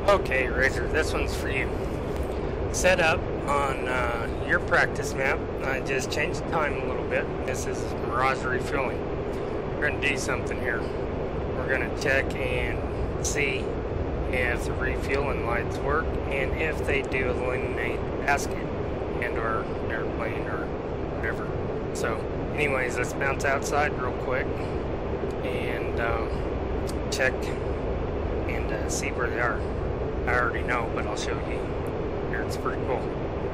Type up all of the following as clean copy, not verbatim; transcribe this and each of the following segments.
Okay, Razor, this one's for you. Set up on your practice map. I just changed the time a little bit. This is Mirage refueling. We're going to do something here. We're going to check and see if the refueling lights work and if they do illuminate the basket and or airplane or whatever. So anyways, let's bounce outside real quick and check and see where they are. I already know, but I'll show you. Here, it's pretty cool.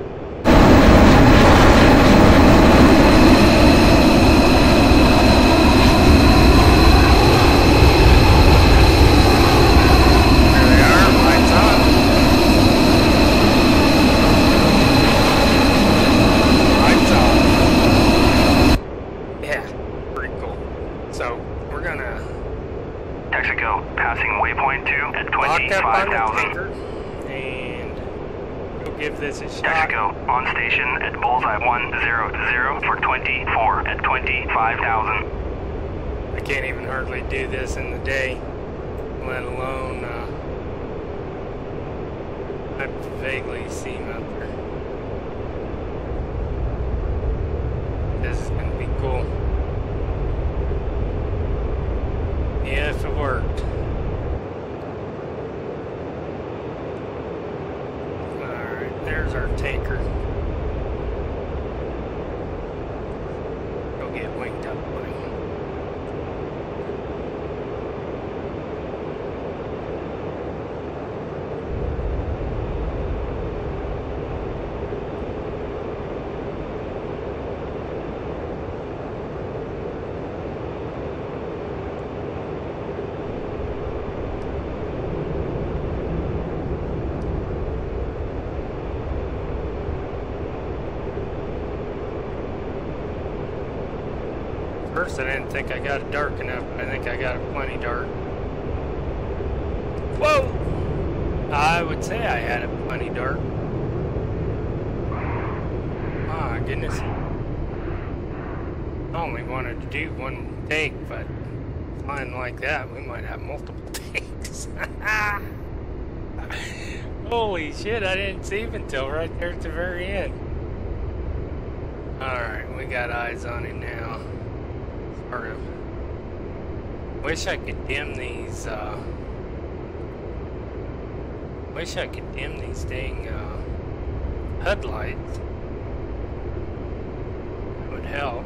This is Mexico on station at bullseye 100 for 24 at 25,000. I can't even hardly do this in the day, let alone I vaguely see him out there. This is gonna be cool. Yeah, if it worked. There's our tanker. Go get winged up, buddy. First, I didn't think I got it dark enough, but I think I got it plenty dark. Whoa! I would say I had it plenty dark. My goodness. I only wanted to do one take, but flying like that, we might have multiple takes. Holy shit, I didn't see him until right there at the very end. Alright, we got eyes on him now. Wish I could dim these, dang, HUD lights. It would help.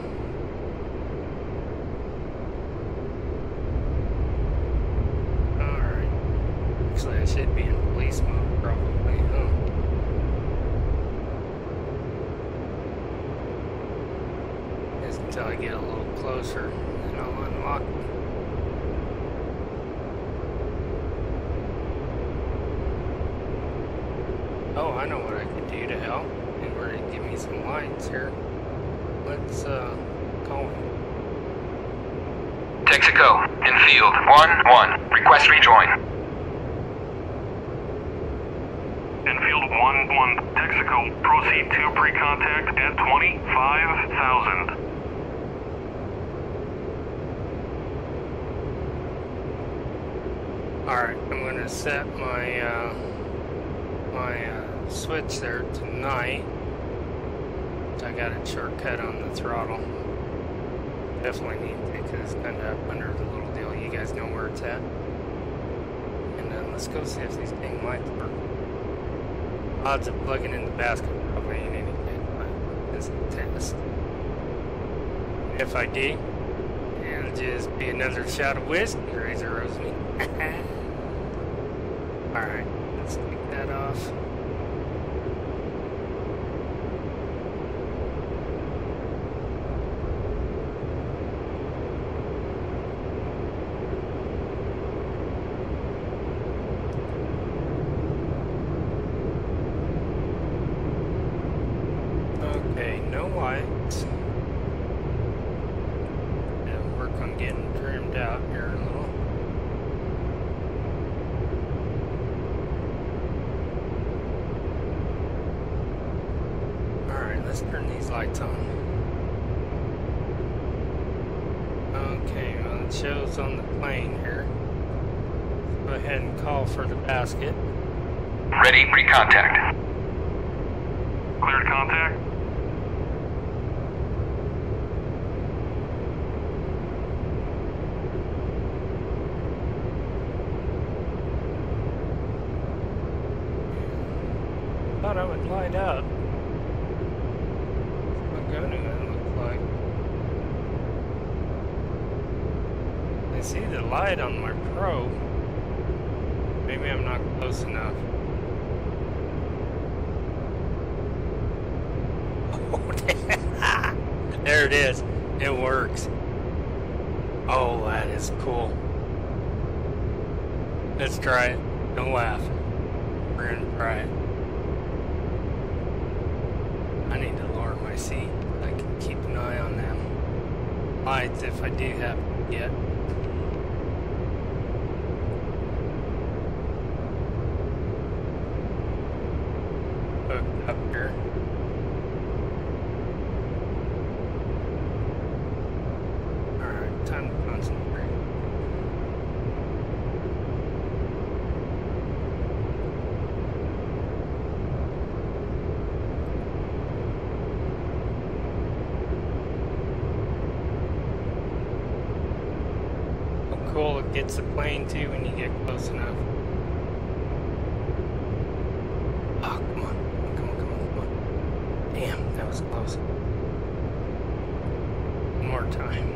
Alright. Actually, I should be in police mode, probably, huh? Just until I get a little closer, and I'll unlock them. Oh, I know what I could do to help in order to give me some lights here. Let's call him. Texaco, in field 1-1. Request rejoin. In field 1-1, Texaco, proceed to pre-contact at 25,000. Alright, I'm going to set my switch there tonight. I got a shortcut on the throttle. Definitely need to, because it's kind of up under the little deal. You guys know where it's at. And then let's go see if these dang lights work. Odds of plugging in the basket probably ain't anything, but it's a test. If I do, it'll just be another shot of whiskey, Razor Rose me. Alright, let's take that off. Okay, no lights. It'll work on getting trimmed out here a little. Let's turn these lights on. Okay, well it shows on the plane here. Go ahead ahead and call for the basket. Ready, pre-contact. Cleared contact. Thought I would light up. I'm going to, it looks like. I see the light on my probe. Maybe I'm not close enough. There it is. It works. Oh, that is cool. Let's try it. Don't laugh. We're gonna try it. I need to lower my seat. I can keep an eye on them lights if I do have them yet. Hooked up here. Alright, time to concentrate. Cool, it gets the plane too when you get close enough. Oh, come on. Come on, come on, come on. Damn, that was close. One more time.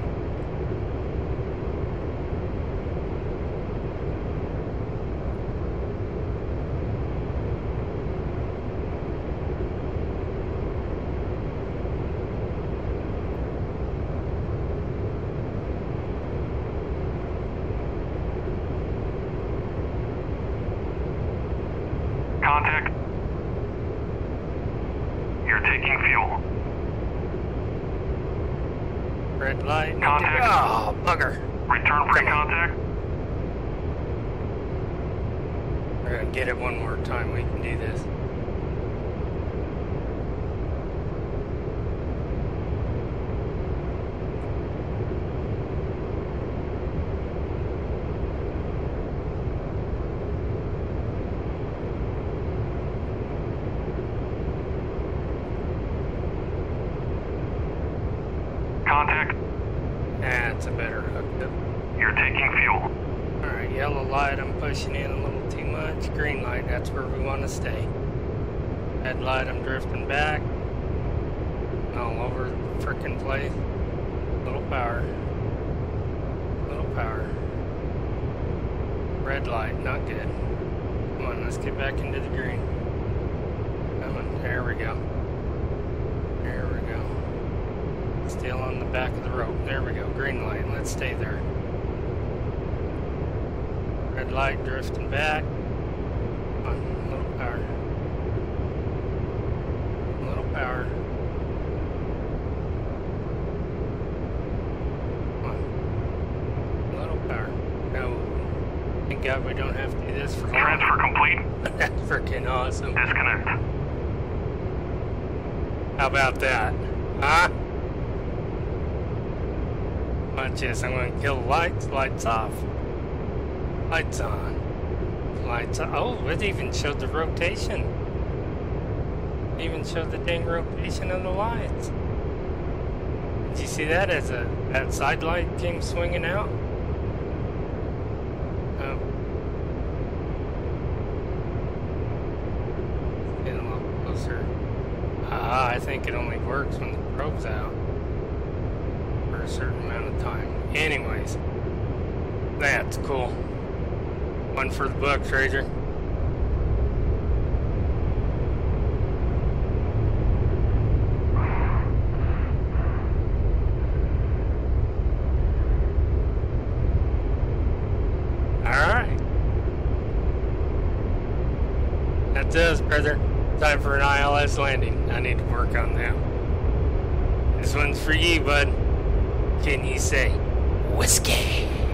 Contact. You're taking fuel. Red light. Contact. Oh, bugger. Return pre-contact. We're gonna get it one more time. We can do this. Contact. That's a better hookup. You're taking fuel. Alright, yellow light, I'm pushing in a little too much. Green light, that's where we want to stay. Red light, I'm drifting back. All over the frickin' place. Little power. Little power. Red light, not good. Come on, let's get back into the green. Come on, there we go. There we go. Still on the back of the rope. There we go. Green light. Let's stay there. Red light drifting back. Come on. Little power. Little power. Come on. Little power. No. Thank God we don't have to do this for long. Transfer complete. That's freaking awesome. Disconnect. How about that? Huh? Watch this. I'm going to kill the lights. Lights off. Lights on. Lights on. Oh, it even showed the rotation. It even showed the dang rotation of the lights. Did you see that as that side light came swinging out? Oh. Getting a little closer. Ah, I think it only works when the probe's out. For a certain amount of time. Anyways, that's cool. One for the book, Fraser. Alright. That's us, brother. Time for an ILS landing. I need to work on that. This one's for you, bud. Can you say whiskey?